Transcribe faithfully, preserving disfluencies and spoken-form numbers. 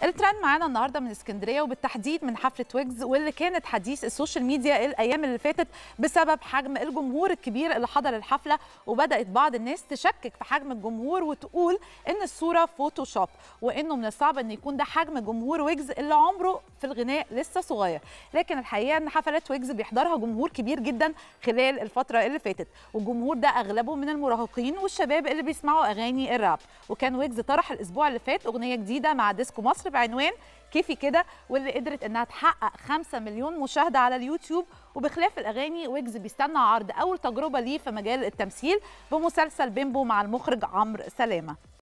الترند معانا النهارده من اسكندريه وبالتحديد من حفله ويجز، واللي كانت حديث السوشيال ميديا الايام اللي فاتت بسبب حجم الجمهور الكبير اللي حضر الحفله. وبدات بعض الناس تشكك في حجم الجمهور وتقول ان الصوره فوتوشوب، وانه من الصعب ان يكون ده حجم جمهور ويجز اللي عمره في الغناء لسه صغير. لكن الحقيقه ان حفلات ويجز بيحضرها جمهور كبير جدا خلال الفتره اللي فاتت، والجمهور ده اغلبه من المراهقين والشباب اللي بيسمعوا اغاني الراب. وكان ويجز طرح الاسبوع اللي فات اغنيه جديده مع ديسكو مصر بعنوان كيفي كده، واللي قدرت انها تحقق خمسة مليون مشاهده على اليوتيوب. وبخلاف الاغاني، ويجز بيستنى عرض اول تجربه ليه في مجال التمثيل بمسلسل بيمبو مع المخرج عمرو سلامه.